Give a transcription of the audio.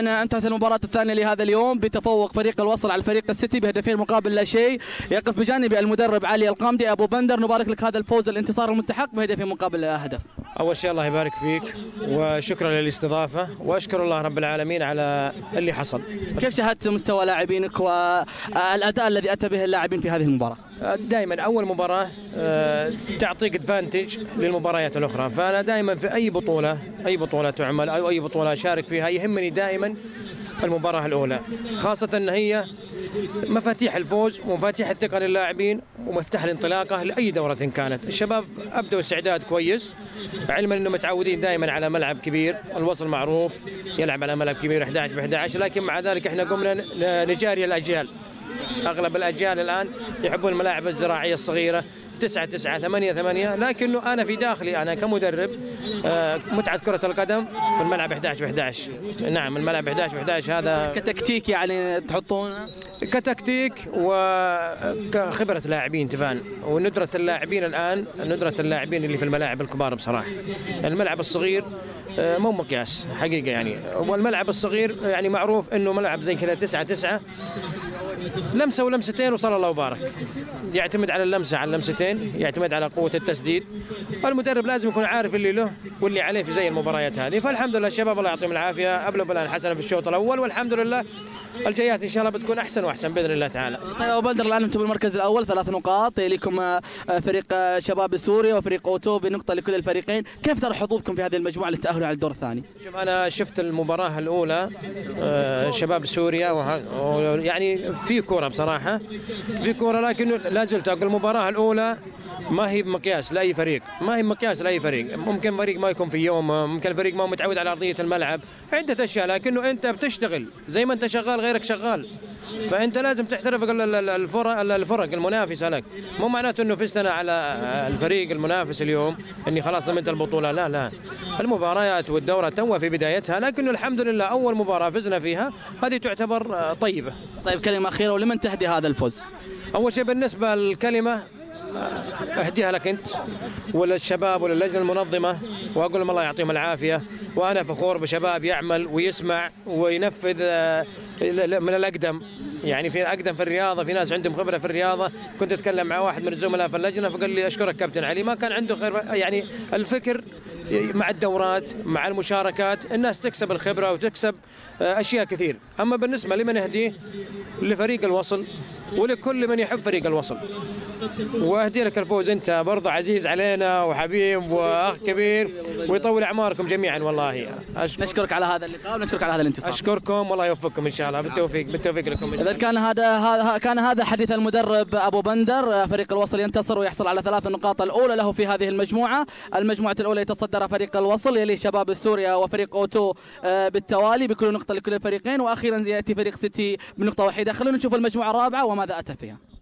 طبعا انتهت المباراة الثانية لهذا اليوم بتفوق فريق الوصل على فريق السيتي بهدفين مقابل لا شيء. يقف بجانب المدرب علي القامدي. ابو بندر، نبارك لك هذا الفوز الانتصار المستحق بهدفين مقابل لا هدف. اول شيء الله يبارك فيك وشكرا للاستضافة واشكر الله رب العالمين على اللي حصل. كيف شاهدت مستوى لاعبينك والاداء الذي اتى به اللاعبين في هذه المباراة؟ دائما اول مباراة تعطيك ادفانتج للمباريات الاخرى، فانا دائما في اي بطولة تعمل او اي بطولة اشارك فيها يهمني دائما المباراة الاولى، خاصة ان هي مفاتيح الفوز ومفاتيح الثقة للاعبين ومفتاح الانطلاقة لأي دورة كانت. الشباب أبدوا استعداد كويس، علما أنهم متعودين دائما على ملعب كبير، الوصل معروف يلعب على ملعب كبير 11 ب11، لكن مع ذلك احنا قمنا نجاري الأجيال. أغلب الأجيال الآن يحبون الملاعب الزراعية الصغيرة 9 8، لكنه أنا في داخلي أنا كمدرب متعة كرة القدم في الملعب 11 ب11. نعم الملعب 11 ب11 هذا كتكتيك يعني تحطونه كتكتيك وكخبرة لاعبين تبان، وندرة اللاعبين الآن ندرة اللاعبين اللي في الملاعب الكبار بصراحة. الملعب الصغير مو مقياس حقيقة يعني، والملعب الصغير يعني معروف أنه ملعب زي كذا 9 لمسة ولمستين وصلى الله وبارك. يعتمد على اللمسة على اللمستين، يعتمد على قوة التسديد. المدرب لازم يكون عارف اللي له واللي عليه في زي المباريات هذه. فالحمد لله الشباب الله يعطيهم العافية أبلغوا بلان حسنة في الشوط الأول، والحمد لله الجايات إن شاء الله بتكون أحسن وأحسن بإذن الله تعالى. طيب أبو بندر، الآن أنتم بالمركز الأول 3 نقاط، يليكم فريق شباب سوريا وفريق أوتو بنقطة لكل الفريقين. كيف ترى حظوظكم في هذه المجموعة للتأهل على الدور الثاني؟ شوف أنا شفت المباراة الأولى شباب سوريا يعني في كورة بصراحة، في كورة، لكن لا زلت أقول المباراة الأولى ما هي بمقياس لأي فريق، ما هي بمقياس لأي فريق. ممكن فريق ما يكون في يوم، ممكن فريق ما متعود على أرضية الملعب، عدة أشياء، لكنه أنت بتشتغل زي ما أنت شغال غيرك شغال، فأنت لازم تحترف الفرق المنافسة لك. مو معناته أنه فزت أنا على الفريق المنافس اليوم أني خلاص ضمنت البطولة، لا المباريات والدورة توها في بدايتها، لكنه الحمد لله أول مباراة فزنا فيها هذه تعتبر طيبة. طيب كلمة أخيرة، ولمن تهدي هذا الفوز؟ أول شيء بالنسبة للكلمة أهديها لك أنت وللشباب وللجنة المنظمة، وأقول لهم الله يعطيهم العافية، وأنا فخور بشباب يعمل ويسمع وينفذ من الأقدم. يعني في أقدم في الرياضة، في ناس عندهم خبرة في الرياضة. كنت أتكلم مع واحد من الزملاء في اللجنة فقال لي أشكرك كابتن علي، ما كان عنده خير يعني الفكر مع الدورات مع المشاركات الناس تكسب الخبرة وتكسب أشياء كثير. أما بالنسبة لمن أهديه لفريق الوصل ولكل من يحب فريق الوصل، واهدي لك الفوز. انت برضه عزيز علينا وحبيب واخ كبير، ويطول اعماركم جميعا. والله نشكرك على هذا اللقاء ونشكرك على هذا الانتصار. اشكركم والله يوفقكم ان شاء الله، بالتوفيق لكم. اذا كان هذا حديث المدرب ابو بندر. فريق الوصل ينتصر ويحصل على 3 النقاط الاولى له في هذه المجموعه الاولى يتصدر فريق الوصل، يليه شباب سوريا وفريق اوتو بالتوالي بكل نقطه لكل الفريقين، واخيرا ياتي فريق سيتي بنقطه واحده. خلونا نشوف المجموعه الرابعه وماذا اتى فيها.